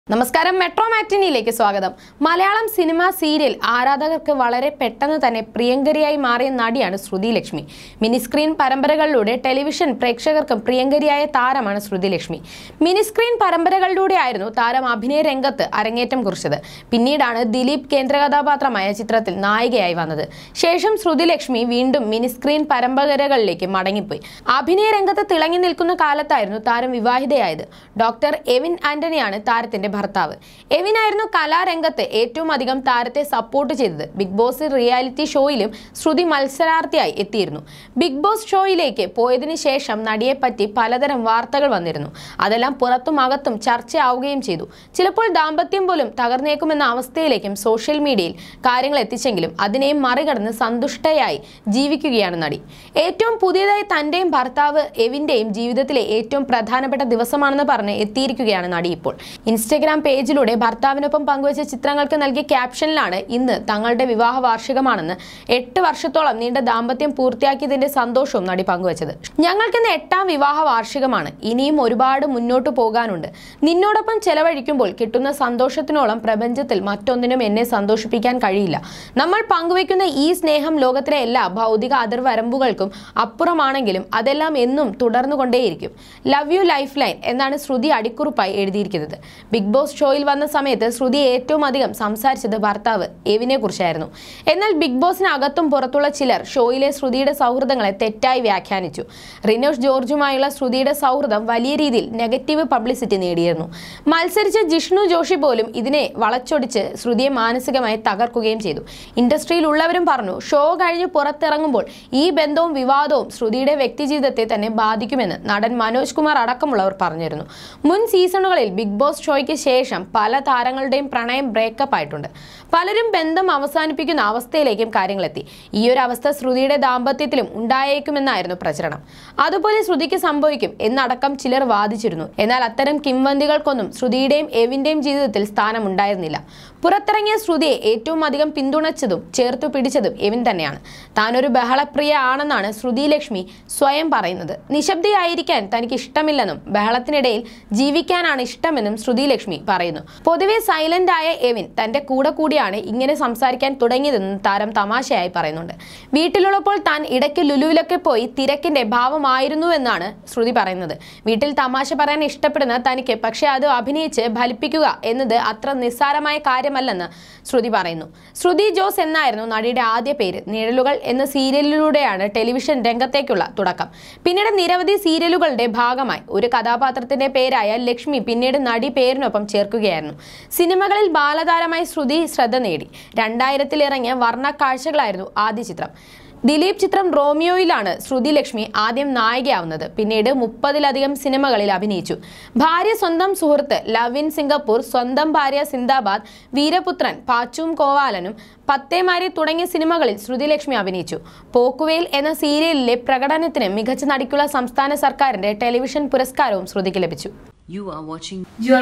നമസ്കാരം മെട്രോ മാറ്റിനിയിലേക്ക് സ്വാഗതം. Malayalam cinema serial ആരാധകർക്ക് വളരെ പെട്ടെന്ന് തന്നെ പ്രിയങ്കരിയായി മാറിയ നടിയാണ് ശ്രുതി ലക്ഷ്മി. മിനി സ്ക്രീൻ പരമ്പരകളിലൂടെ ടെലിവിഷൻ പ്രേക്ഷകർക്കും പ്രിയങ്കരിയായ താരമാണ് ശ്രുതി ലക്ഷ്മി. മിനി സ്ക്രീൻ പരമ്പരകളിലൂടെയായിരുന്നു താരം അഭിനയ രംഗത്ത് അരങ്ങേറ്റം കുറിച്ചത്. പിന്നീടാണ് ദിലീപ് കേന്ദ്ര കഥാപാത്രമായ ചിത്രത്തിൽ നായികയായി വന്നത്. ശേഷം ശ്രുതി ലക്ഷ്മി വീണ്ടും മിനി സ്ക്രീൻ പരമ്പരകളിലേക്ക് മടങ്ങിപ്പോയി. അഭിനയ രംഗത്ത് തിളങ്ങി നിൽക്കുന്ന കാലത്തായിരുന്നു താരം വിവാഹിതയായത്. ഡോക്ടർ എവിൻ ആന്റണിയാണ് താരത്തിന്റെ ഭർത്താവ്. എവിനായിരുന്നു കലാരംഗത്ത് ഏറ്റവും അധികം താരത്തെ സപ്പോർട്ട് ചെയ്തത്. ബിഗ് ബോസ് റിയാലിറ്റി ഷോയിലും ശ്രുതി മത്സരാർത്ഥിയായി എത്തിയിരുന്നു. ബിഗ് ബോസ് ഷോയിലേക്ക് പോയതിനു ശേഷം നടിയെപ്പറ്റി പലതരം വാർത്തകൾ വന്നിരുന്നു. അതെല്ലാം പുറത്തും അകത്തും ചർച്ചയാവുകയും ചെയ്തു. ചിലപ്പോൾ ദാമ്പത്യം പോലും തകർന്നേക്കുമെന്ന അവസ്ഥയിലേക്കും സോഷ്യൽ മീഡിയയിൽ കാര്യങ്ങൾ എത്തിച്ചെങ്കിലും അതിനെയും മറികടന്ന് സന്തുഷ്ടയായി ജീവിക്കുകയാണ് നടി. ഏറ്റവും പുതിയതായി തന്റെയും ഭർത്താവ് എവിന്റെയും ജീവിതത്തിലെ ഏറ്റവും പ്രധാനപ്പെട്ട ദിവസമാണെന്ന് പറഞ്ഞ് എത്തിയിരിക്കുകയാണ് നടി ഇപ്പോൾ. ഇൻസ്റ്റഗ്രാം പേജിലൂടെ ഭർത്താവിനൊപ്പം പങ്കുവച്ച ചിത്രങ്ങൾക്ക് നൽകിയ ക്യാപ്ഷനിലാണ് ഇന്ന് തങ്ങളുടെ വിവാഹ വാർഷികമാണെന്ന് 8 വർഷത്തോളം നീണ്ട ദാമ്പത്യം പൂർത്തിയാക്കിയതിന്റെ സന്തോഷവും നടി പങ്കുവച്ചത്. ഞങ്ങൾക്കിന്ന് 8ാം വിവാഹ വാർഷികമാണ്. ഇനിയും ഒരുപാട് മുന്നോട്ട് പോകാനുണ്ട്. നിന്നോടൊപ്പം ചെലവഴിക്കുമ്പോൾ കിട്ടുന്ന സന്തോഷത്തിനോളം പ്രപഞ്ചത്തിൽ മറ്റൊന്നിനും എന്നെ സന്തോഷിപ്പിക്കാൻ കഴിയില്ല. നമ്മൾ പങ്കുവെക്കുന്ന ഈ സ്നേഹം ലോകത്തിലെ എല്ലാ ഭൗതിക അതിർവരമ്പുകൾക്കും അപ്പുറമാണെങ്കിലും അതെല്ലാം എന്നും തുടർന്നുകൊണ്ടേയിരിക്കും. ലവ് യു ലൈഫ് ലൈൻ എന്നാണ് ശ്രുതി അടിക്കുറിപ്പായി എഴുതിയിരിക്കുന്നത്. ബിഗ് ബോസ് ഷോയിൽ വന്ന സമയത്ത് ശ്രുതി ഏറ്റവും അധികം സംസാരിച്ചത് ഭർത്താവ് എവിനെ കുറിച്ചായിരുന്നു. എന്നാൽ ബിഗ് ബോസിനകത്തും പുറത്തുള്ള ചിലർ ഷോയിലെ ശ്രുതിയുടെ സൗഹൃദങ്ങളെ തെറ്റായി വ്യാഖ്യാനിച്ചു. റിനോഷ് ജോർജുമായുള്ള ശ്രുതിയുടെ സൗഹൃദം വലിയ രീതിയിൽ നെഗറ്റീവ് പബ്ലിസിറ്റി നേടിയിരുന്നു. മത്സരിച്ച ജിഷ്ണു ജോഷി പോലും ഇതിനെ വളച്ചൊടിച്ച് ശ്രുതിയെ മാനസികമായി തകർക്കുകയും ചെയ്തു. ഇൻഡസ്ട്രിയിലുള്ളവരും പറഞ്ഞു, ഷോ കഴിഞ്ഞ് പുറത്തിറങ്ങുമ്പോൾ ഈ ബന്ധവും വിവാദവും ശ്രുതിയുടെ വ്യക്തിജീവിതത്തെ തന്നെ ബാധിക്കുമെന്ന് നടൻ മനോജ് കുമാർ അടക്കമുള്ളവർ പറഞ്ഞിരുന്നു. മുൻ സീസണുകളിൽ ബിഗ് ബോസ് ഷോയ്ക്ക് ശേഷം പല താരങ്ങളുടെയും പ്രണയം ബ്രേക്കപ്പ് ആയിട്ടുണ്ട്. പലരും ബന്ധം അവസാനിപ്പിക്കുന്ന അവസ്ഥയിലേക്കും കാര്യങ്ങളെത്തി. ഈ ഒരു അവസ്ഥ ശ്രുതിയുടെ ദാമ്പത്യത്തിലും ഉണ്ടായേക്കുമെന്നായിരുന്നു പ്രചരണം. അതുപോലെ ശ്രുതിക്ക് സംഭവിക്കും എന്നടക്കം ചിലർ വാദിച്ചിരുന്നു. എന്നാൽ അത്തരം കിംവദന്തികൾക്കൊന്നും ശ്രുതിയുടെയും എവിന്റെയും ജീവിതത്തിൽ സ്ഥാനമുണ്ടായിരുന്നില്ല. പുറത്തിറങ്ങിയ ശ്രുതിയെ ഏറ്റവും അധികം പിന്തുണച്ചതും ചേർത്തു പിടിച്ചതും എവിൻ തന്നെയാണ്. താനൊരു ബഹളപ്രിയ ആണെന്നാണ് ശ്രുതി ലക്ഷ്മി സ്വയം പറയുന്നത്. നിശബ്ദയായിരിക്കാൻ തനിക്ക് ഇഷ്ടമില്ലെന്നും ബഹളത്തിനിടയിൽ ജീവിക്കാനാണ് ഇഷ്ടമെന്നും ശ്രുതി ലക്ഷ്മി പറയുന്നു. പൊതുവെ സൈലന്റ് ആയ എവിൻ തന്റെ കൂടെ കൂടിയാണ് ഇങ്ങനെ സംസാരിക്കാൻ തുടങ്ങിയതെന്നും താരം തമാശയായി പറയുന്നുണ്ട്. വീട്ടിലുള്ളപ്പോൾ താൻ ഇടയ്ക്ക് ലുലുവിലൊക്കെ പോയി തിരക്കിന്റെ ഭാവമായിരുന്നുവെന്നാണ് ശ്രുതി പറയുന്നത്. വീട്ടിൽ തമാശ പറയാൻ ഇഷ്ടപ്പെടുന്ന തനിക്ക് പക്ഷെ അത് അഭിനയിച്ച് ഫലിപ്പിക്കുക എന്നത് അത്ര നിസ്സാരമായ കാര്യമല്ലെന്ന് ശ്രുതി പറയുന്നു. ശ്രുതി ജോസ് എന്നായിരുന്നു നടിയുടെ ആദ്യ പേര്. നിഴലുകൾ എന്ന സീരിയലിലൂടെയാണ് ടെലിവിഷൻ രംഗത്തേക്കുള്ള തുടക്കം. പിന്നീട് നിരവധി സീരിയലുകളുടെ ഭാഗമായി ഒരു കഥാപാത്രത്തിന്റെ പേരായ ലക്ഷ്മി പിന്നീട് നടി പേരിനൊപ്പം ചേർക്കുകയായിരുന്നു. സിനിമകളിൽ ബാലതാരമായി ശ്രുതി ശ്രദ്ധ നേടി. 2000-ൽ ഇറങ്ങിയ വർണ്ണ കാഴ്ചകളായിരുന്നു ആദ്യ ചിത്രം. ദിലീപ് ചിത്രം റോമിയോയിലാണ് ശ്രുതി ലക്ഷ്മി ആദ്യം നായികയാവുന്നത്. പിന്നീട് 30-ലധികം സിനിമകളിൽ അഭിനയിച്ചു. ഭാര്യ സ്വന്തം സുഹൃത്ത്, ലവ് ഇൻ സിംഗപ്പൂർ, സ്വന്തം ഭാര്യ സിന്ദാബാദ്, വീരപുത്രൻ, പാച്ചും കോവാലനും, പത്തേമാരി തുടങ്ങിയ സിനിമകളിൽ ശ്രുതി ലക്ഷ്മി അഭിനയിച്ചു. പോക്കുവേൽ എന്ന സീരിയലിലെ പ്രകടനത്തിന് മികച്ച നടിക്കുള്ള സംസ്ഥാന സർക്കാരിന്റെ ടെലിവിഷൻ പുരസ്കാരവും ശ്രുതിക്ക് ലഭിച്ചു. You're watching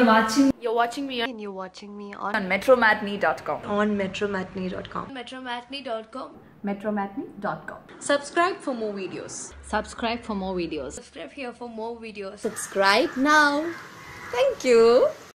me on metromatney.com. on metromatney.com. metromatney.com. Subscribe for more videos. Subscribe for more videos. Subscribe here for more videos. Subscribe now. Thank you.